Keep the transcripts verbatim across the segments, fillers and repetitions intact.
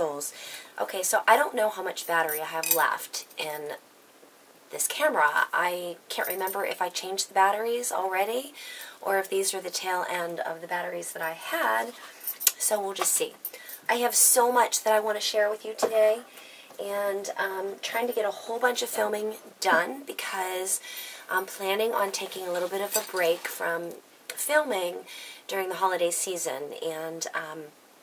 tools. Okay, so I don't know how much battery I have left in this camera. I can't remember if I changed the batteries already or if these are the tail end of the batteries that I had, so we'll just see. I have so much that I want to share with you today, and I'm trying to get a whole bunch of filming done because I'm planning on taking a little bit of a break from filming during the holiday season, and um,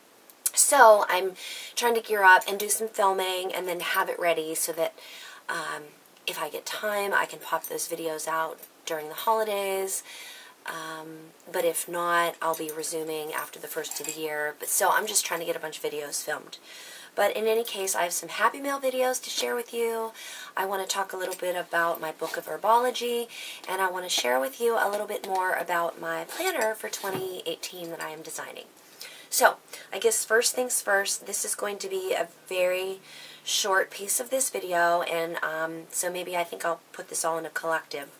so I'm trying to gear up and do some filming and then have it ready so that um, if I get time, I can pop those videos out during the holidays. Um, but if not, I'll be resuming after the first of the year. But so I'm just trying to get a bunch of videos filmed. But in any case, I have some Happy Mail videos to share with you. I want to talk a little bit about my book of Herbology, and I want to share with you a little bit more about my planner for twenty eighteen that I am designing. So, I guess first things first, this is going to be a very short piece of this video, and um, so maybe I think I'll put this all in a collective.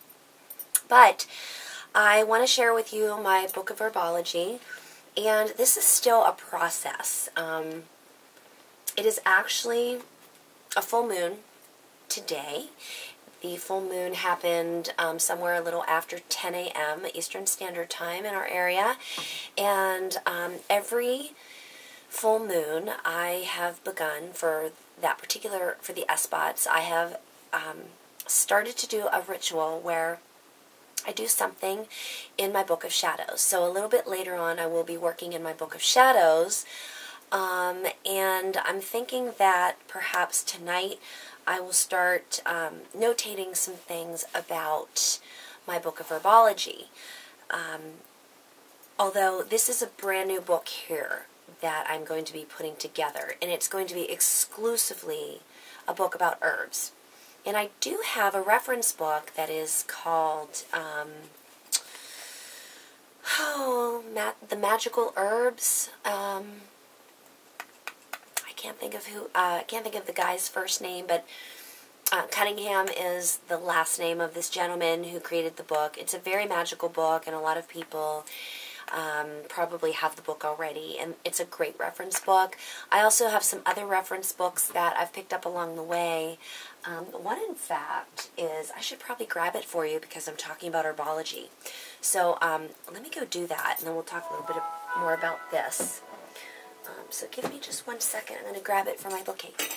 But I want to share with you my book of Herbology, and this is still a process. Um, it is actually a full moon today. The full moon happened um, somewhere a little after ten A M Eastern Standard Time in our area, and um, every full moon I have begun for that particular, for the S-spots, I have um, started to do a ritual where I do something in my Book of Shadows. So a little bit later on I will be working in my Book of Shadows, um, and I'm thinking that perhaps tonight I will start um, notating some things about my Book of Herbology. Um, although this is a brand new book here that I'm going to be putting together, and it's going to be exclusively a book about herbs. And I do have a reference book that is called um, oh, Ma The Magical Herbs. Um, I can't think of who. Uh, I can't think of the guy's first name, but uh, Cunningham is the last name of this gentleman who created the book. It's a very magical book, and a lot of people um, probably have the book already, and it's a great reference book. I also have some other reference books that I've picked up along the way. Um, one, in fact, is, I should probably grab it for you because I'm talking about herbology. So um, let me go do that, and then we'll talk a little bit more about this. Um, so give me just one second. I'm going to grab it for my bookcase.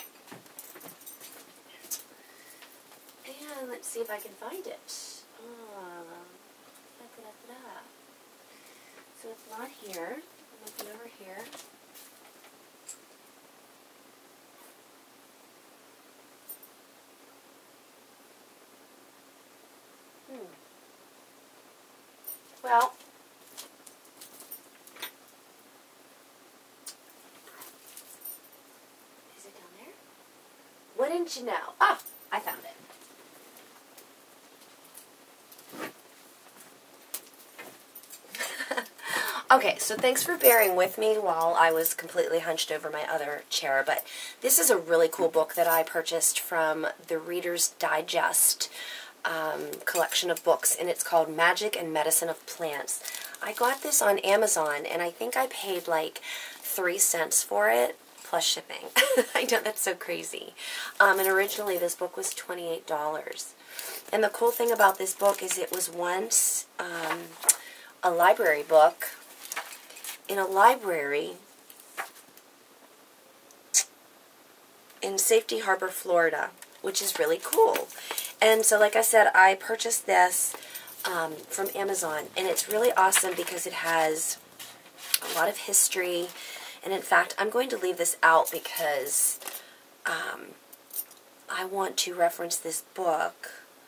And let's see if I can find it. Uh, da, da, da, da. So it's not here. I'm looking over here. Hmm. Well, is it down there? Wouldn't you know? Ah, I found it. Okay, so thanks for bearing with me while I was completely hunched over my other chair, but this is a really cool book that I purchased from the Reader's Digest um, collection of books, and it's called Magic and Medicine of Plants. I got this on Amazon, and I think I paid like three cents for it, plus shipping. I know, that's so crazy. Um, and originally this book was twenty-eight dollars. And the cool thing about this book is it was once um, a library book in a library in Safety Harbor, Florida, which is really cool. And so, like I said, I purchased this um, from Amazon, and it's really awesome because it has a lot of history. And in fact, I'm going to leave this out because um, I want to reference this book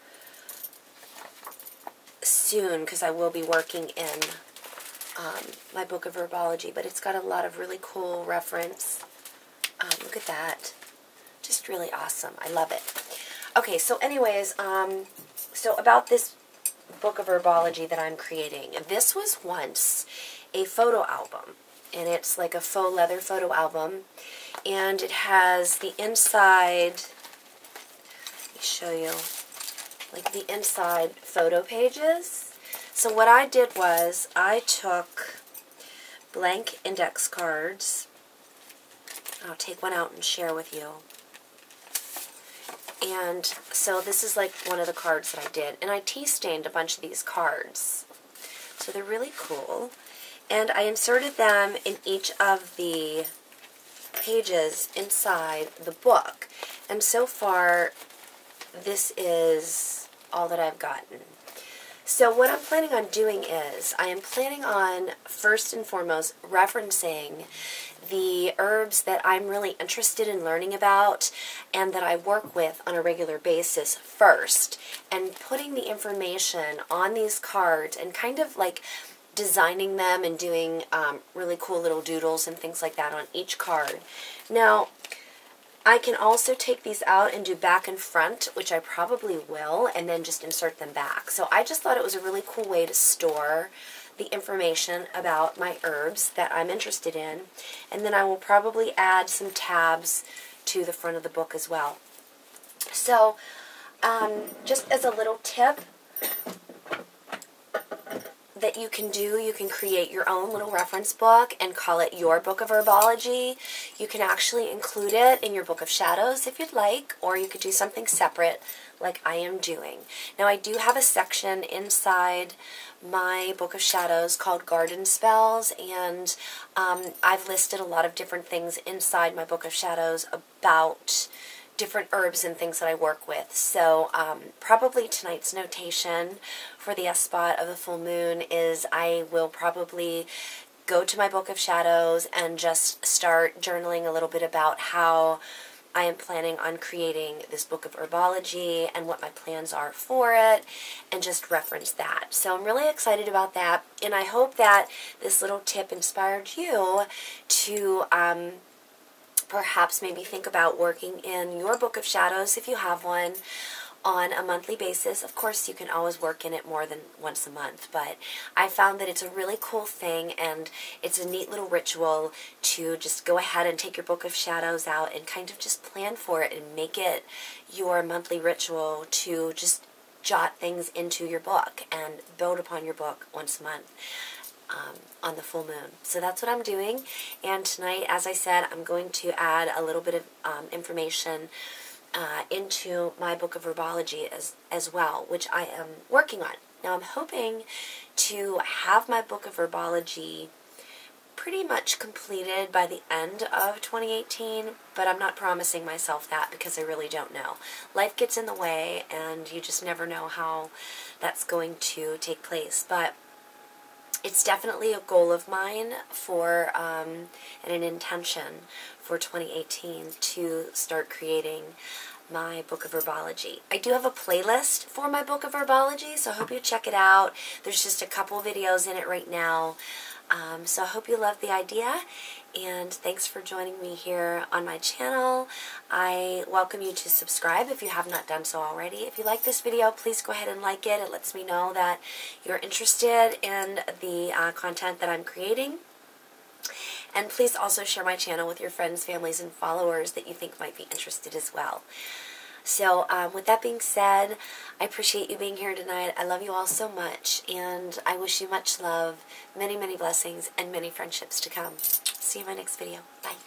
soon because I will be working in um, my Book of Herbology, but it's got a lot of really cool reference. Um, look at that. Just really awesome. I love it. Okay, so anyways, um, so about this Book of Herbology that I'm creating. This was once a photo album, and it's like a faux leather photo album, and it has the inside, let me show you, like the inside photo pages. So what I did was I took blank index cards. I'll take one out and share with you. And so this is like one of the cards that I did. And I tea stained a bunch of these cards. So they're really cool. And I inserted them in each of the pages inside the book. And so far, this is all that I've gotten. So what I'm planning on doing is, I am planning on, first and foremost, referencing the herbs that I'm really interested in learning about and that I work with on a regular basis first, and putting the information on these cards and kind of like designing them and doing um, really cool little doodles and things like that on each card. Now, I can also take these out and do back and front, which I probably will, and then just insert them back. So I just thought it was a really cool way to store the information about my herbs that I'm interested in. And then I will probably add some tabs to the front of the book as well. So, um, just as a little tip that you can do, you can create your own little reference book and call it your book of herbology. You can actually include it in your book of shadows if you'd like, or you could do something separate like I am doing. Now, I do have a section inside my book of shadows called garden spells, and um, I've listed a lot of different things inside my book of shadows about different herbs and things that I work with. So um, probably tonight's notation for the S-spot of the full moon is I will probably go to my book of shadows and just start journaling a little bit about how I am planning on creating this book of herbology and what my plans are for it, and just reference that. So I'm really excited about that, and I hope that this little tip inspired you to um, perhaps maybe think about working in your book of shadows if you have one on a monthly basis. Of course, you can always work in it more than once a month, but I found that it's a really cool thing, and it's a neat little ritual to just go ahead and take your book of shadows out and kind of just plan for it and make it your monthly ritual to just jot things into your book and build upon your book once a month. Um, on the full moon. So that's what I'm doing, and tonight, as I said, I'm going to add a little bit of um, information uh, into my book of herbology as, as well, which I am working on. Now, I'm hoping to have my book of herbology pretty much completed by the end of twenty eighteen, but I'm not promising myself that because I really don't know. Life gets in the way, and you just never know how that's going to take place, but it's definitely a goal of mine for, um, and an intention for twenty eighteen to start creating my book of herbology. I do have a playlist for my book of herbology, so I hope you check it out. There's just a couple videos in it right now. Um, so I hope you love the idea, and thanks for joining me here on my channel. I welcome you to subscribe if you have not done so already. If you like this video, please go ahead and like it. It lets me know that you're interested in the uh, content that I'm creating. And please also share my channel with your friends, families, and followers that you think might be interested as well. So, um, with that being said, I appreciate you being here tonight. I love you all so much, and I wish you much love, many, many blessings, and many friendships to come. See you in my next video. Bye.